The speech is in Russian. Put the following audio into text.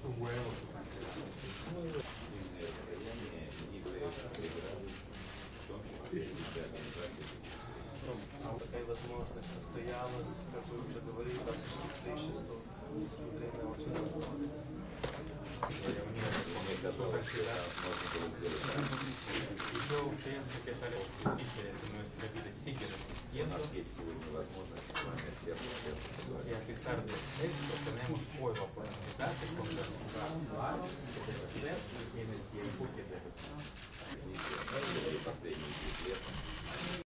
Такая возможность состоялась, как вы уже говорили, 26 тысяч 100 рублей на очень Еще украинский писали мы строили сигеры У нас есть сегодня возможность с вами всех и офицер de esto tenemos hoy la oportunidad de conversar claro de ver quienes tienen que последние 10 лет.